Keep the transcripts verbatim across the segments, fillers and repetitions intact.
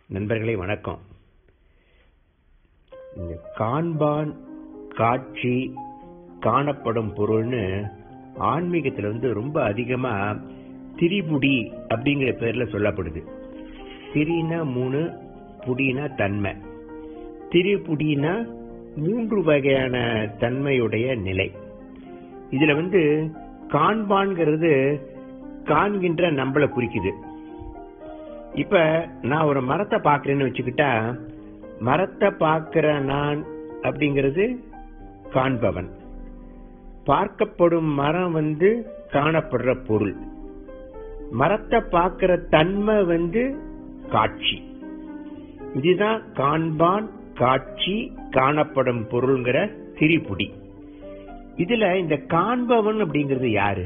நண்பர்களே வணக்கம். இந்த காண்பான், காட்சி, காணப்படும் பொருள்னு ஆன்மீகத்துல வந்து ரொம்ப அதிகமா திரிபுடி அப்படிங்கிற பேர்ல சொல்லப்படுது. திரினா மூணு, புடினா தன்மை. திரிபுடினா மூன்று வகையான தன்மையுடைய நிலை. இதுல வந்து காண்பான்கிறது காண்கின்ற நம்மளை குறிக்குது. இப்ப நான் ஒரு மரத்தை பாக்குறேன்னு வச்சுக்கிட்டா, மரத்தை பார்க்கிற நான் அப்படிங்கிறது காண்பவன். பார்க்கப்படும் மரம் வந்து காணப்படுற பொருள். மரத்தை பார்க்கிற தன்மை வந்து காட்சி. இதுதான் காண்பான், காட்சி, காணப்படும் பொருள்ங்கிற திரிபுடி. இதுல இந்த காண்பவன் அப்படிங்கிறது யாரு?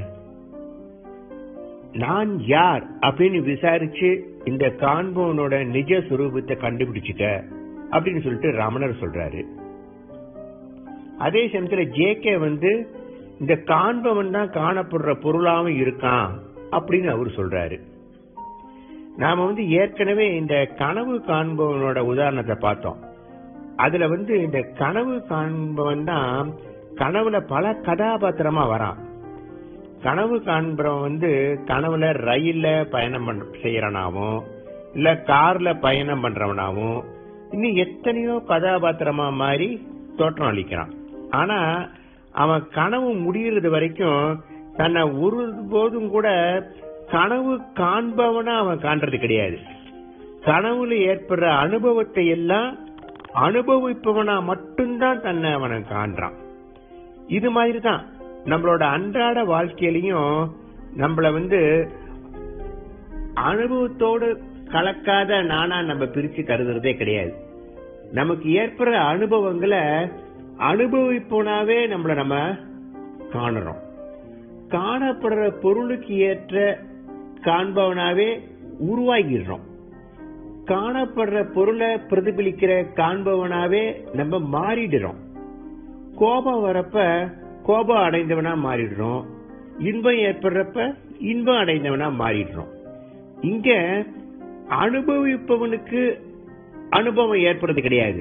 நான் யார் அப்படின்னு விசாரிச்சு இந்த காண்பவனோட நிஜ சுரூபத்தை கண்டுபிடிச்சுக்க அப்படின்னு சொல்லிட்டு ரமணர் சொல்றாரு. அதே சமயத்துல ஜேகே வந்து இந்த காண்பவன் தான் காணப்படுற பொருளாவும் இருக்கான் அப்படின்னு அவர் சொல்றாரு. நாம வந்து ஏற்கனவே இந்த கனவு காண்பவனோட உதாரணத்தை பார்த்தோம். அதுல வந்து இந்த கனவு காண்பவன் தான் கனவுல பல கதாபாத்திரமா வரான். கனவு காண்பவன் வந்து கனவுல ரயில்ல பயணம் பண்ற செய்யறனாவும், இல்ல கார்ல பயணம் பண்றவனாவும், இன்னும் எத்தனையோ கதாபாத்திரமா மாதிரி தோற்றம் அளிக்கிறான். ஆனா அவன் கனவு முடியறது வரைக்கும் தன்னை ஒருபோதும் கூட கனவு காண்பவனா அவன் காண்றது கிடையாது. கனவுல ஏற்படுற அனுபவத்தை எல்லாம் அனுபவிப்பவனா மட்டும்தான் தன்னை அவனை காண்றான். இது மாதிரிதான் நம்மளோட அன்றாட வாழ்க்கையிலையும் நம்மள வந்து அனுபவத்தோடு கலக்காத நானா நம்ம பிரிச்சு கருதுறதே கிடையாது. நமக்கு ஏற்படுற அனுபவங்களை அனுபவிப்போனாவே நம்மள நம்ம காணுறோம். காணப்படுற பொருளுக்கு ஏற்ற காண்பவனாவே உருவாகிடுறோம். காணப்படுற பொருளை பிரதிபலிக்கிற காண்பவனாவே நம்ம மாறிடுறோம். கோபம் வரப்ப கோபம் அடைந்தவனா மாறிடுறோம். இன்பம் ஏற்படுறப்ப இன்பம் அடைந்தவனா மாறிடுறோம். இங்க அனுபவிப்பவனுக்கு அனுபவம் ஏற்படுறது கிடையாது.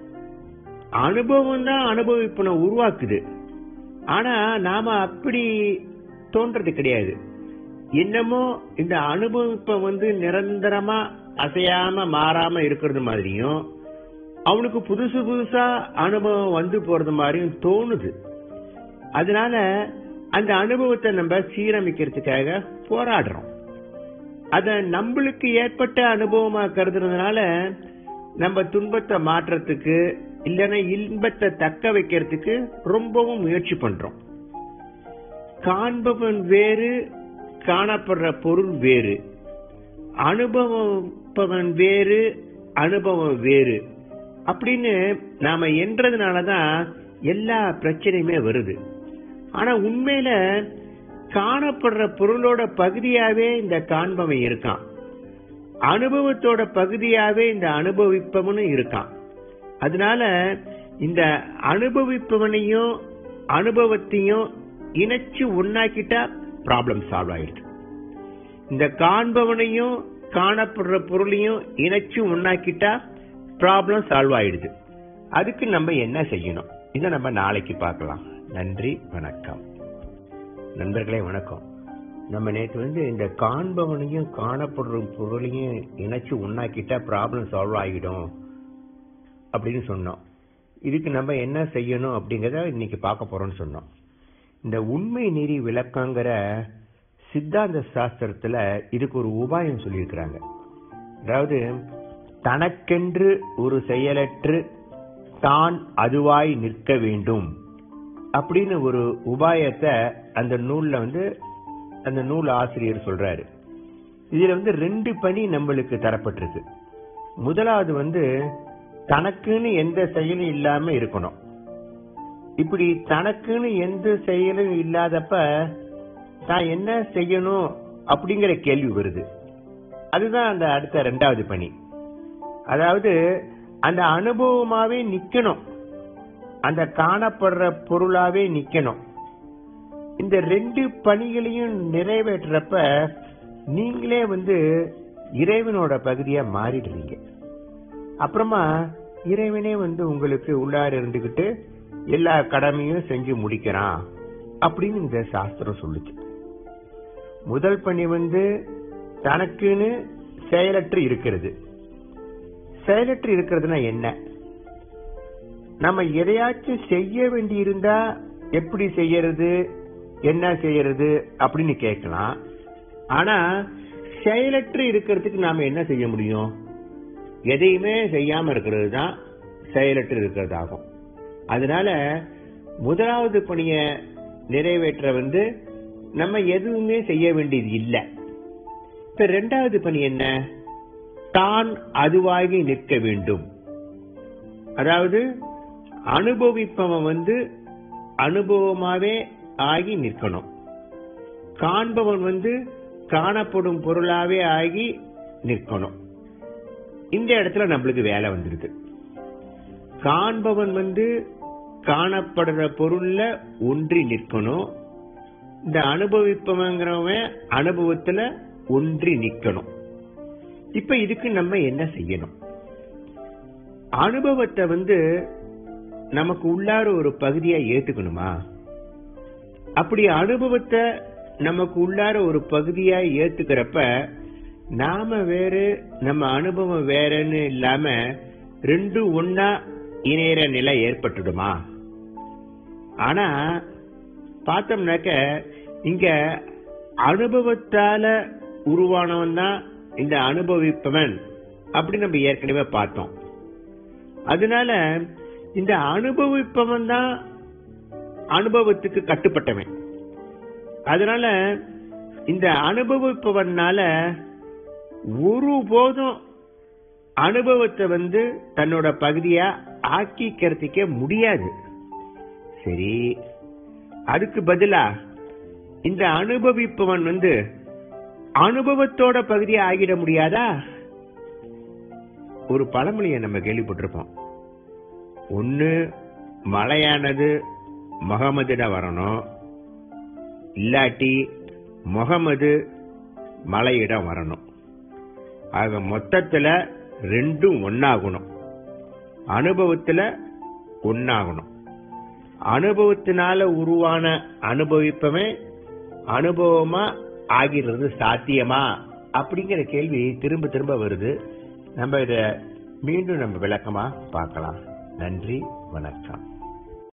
அனுபவம் தான் அனுபவிப்பனை உருவாக்குது. ஆனா நாம அப்படி தோன்றது கிடையாது. என்னமோ இந்த அனுபவிப்ப வந்து நிரந்தரமா அசையாம மாறாம இருக்கிறது மாதிரியும், அவனுக்கு புதுசு புதுசா அனுபவம் வந்து போறது மாதிரியும் தோணுது. அதனால அந்த அனுபவத்தை நம்ம சீரமைக்கிறதுக்காக போராடுறோம். அத நம்மளுக்கு ஏற்பட்ட அனுபவமா கருதுறதுனால நம்ம துன்பத்தை மாற்றத்துக்கு இல்லைன்னா இன்பத்தை தக்க வைக்கிறதுக்கு ரொம்பவும் முயற்சி பண்றோம். காண்பவன் வேறு, காணப்படுற பொருள் வேறு. அனுபவப்பவன் வேறு, அனுபவம் வேறு அப்படின்னு நாம என்றதுனாலதான் எல்லா பிரச்சனையுமே வருது. ஆனா உண்மையில காணப்படுற பொருளோட பகுதியாவே இந்த காண்பவன் இருக்கான். அனுபவத்தோட பகுதியாவே இந்த அனுபவிப்பவனும் இருக்கான். அதனால இந்த அனுபவிப்பவனையும் அனுபவத்தையும் இணைச்சு ஒன்னாக்கிட்டா ப்ராப்ளம் சால்வ் ஆயிடுது. இந்த காண்பவனையும் காணப்படுற பொருளையும் இணைச்சு ஒன்னாக்கிட்டா ப்ராப்ளம் சால்வ் ஆயிடுது. அதுக்கு நம்ம என்ன செய்யணும்? இதை நம்ம நாளைக்கு பார்க்கலாம். நன்றி, வணக்கம். நண்பர்களே வணக்கம். நம்ம நேற்று வந்து இந்த காண்பவனையும் காணப்படுற பொருளையும் இணைச்சு உண்ணாக்கிட்டா ப்ராப்ளம் சால்வ் ஆகிடும் அப்படின்னு சொன்னோம். இதுக்கு நம்ம என்ன செய்யணும் அப்படிங்கறத இன்னைக்கு பார்க்க போறோம்னு சொன்னோம். இந்த உண்மை நெறி விளக்கங்கிற சித்தாந்த சாஸ்திரத்துல இதுக்கு ஒரு உபாயம் சொல்லியிருக்கிறாங்க. அதாவது தனக்கென்று ஒரு செயலற்று தான் அதுவாய் நிற்க வேண்டும் அப்படின்னு ஒரு உபாயத்தை அந்த நூல்ல வந்து அந்த நூல் ஆசிரியர் சொல்றாரு. இதுல வந்து ரெண்டு பணி நம்மளுக்கு தரப்பட்டிருக்கு. முதலாவது வந்து தனக்குன்னு எந்த செயலும் இல்லாம இருக்கணும். இப்படி தனக்குன்னு எந்த செயலும் இல்லாதப்ப தான் என்ன செய்யணும் அப்படிங்கிற கேள்வி வருது. அதுதான் அந்த அடுத்த ரெண்டாவது பணி. அதாவது அந்த அனுபவமாவே நிக்கணும், அந்த காணப்படுற பொருளாவே நிக்கணும். இந்த ரெண்டு பணிகளையும் நிறைவேற்றப்ப நீங்களே வந்து இறைவனோட பகுதியா மாறிடுறீங்க. அப்புறமா இறைவனே வந்து உங்களுக்கு உள்ளார இருந்துகிட்டு எல்லா கடமையும் செஞ்சு முடிக்கிறான் அப்படின்னு இந்த சாஸ்திரம் சொல்லுச்சு. முதல் பணி வந்து தனக்குன்னு செயலற்று இருக்கிறது. செயலற்று இருக்கிறதுனா என்ன? நம்ம எதையாச்சும் செய்ய வேண்டி இருந்தா எப்படி செய்யறது, என்ன செய்யறது அப்படின்னு கேட்கலாம். ஆனா செயலற்று இருக்கிறதுக்கு நாம என்ன செய்ய முடியும்? எதையுமே செய்யாம இருக்கிறது தான் செயலற்று இருக்கிறது ஆகும். அதனால முதலாவது பணிய நிறைவேற்ற வந்து நம்ம எதுவுமே செய்ய வேண்டியது இல்லை. இப்ப ரெண்டாவது பணி என்ன? தான் அதுவாகி நிற்க வேண்டும். அதாவது அனுபவிப்பவன் வந்து அனுபவமாவே ஆகி நிற்கணும். காண்பவன் வந்து காணப்படும் பொருளாவே ஆகி நிற்கணும். இந்த இடத்துல நம்மளுக்கு வேலை வந்துருது. காண்பவன் வந்து காணப்படுற பொருள்ல ஒன்றி நிற்கணும். இந்த அனுபவிப்பவங்கிறவன் அனுபவத்துல ஒன்றி நிற்கணும். இப்ப இதுக்கு நம்ம என்ன செய்யணும்? அனுபவத்தை வந்து நமக்கு உள்ளார ஒரு பகுதியா ஏத்துக்கணுமா? அப்படி அனுபவத்தை நமக்கு உள்ளார ஒரு பகுதியா ஏத்துக்கிறப்ப நாம வேறு நம்ம அனுபவம் வேறன்னு இல்லாம ரெண்டும் ஒன்னா இணையற நிலை ஏற்பட்டுடுமா? ஆனா பார்த்தோம்னாக்க இங்க அனுபவத்தால உருவானவன் தான் இந்த அனுபவிப்பவன் அப்படி நம்ம ஏற்கனவே பார்த்தோம். அதனால இந்த அனுபவிப்பவன் தான் அனுபவத்துக்கு கட்டுப்பட்டவன். அதனால இந்த அனுபவிப்பவனால ஒருபோதும் அனுபவத்தை வந்து தன்னோட பகுதியா ஆக்கிக்கிறதுக்கே முடியாது. சரி, அதுக்கு பதிலா இந்த அனுபவிப்பவன் வந்து அனுபவத்தோட பகுதியா ஆகிட முடியாதா? ஒரு பழமொழியை நம்ம கேள்விப்பட்டிருப்போம். ஒன்னு மலையானது முகமதுட வரணும், இல்லாட்டி முகமது மலையிடம் வரணும். ஆக மொத்தத்துல ரெண்டும் ஒன்னாகணும். அனுபவத்துல ஒன்னாகணும். அனுபவத்தினால உருவான அனுபவிப்பவன் அனுபவமா ஆகிறது சாத்தியமா அப்படிங்கிற கேள்வி திரும்ப திரும்ப வருது. நம்ம இத மீண்டும் நம்ம விளக்கமா பார்க்கலாம். நன்றி, வணக்கம்.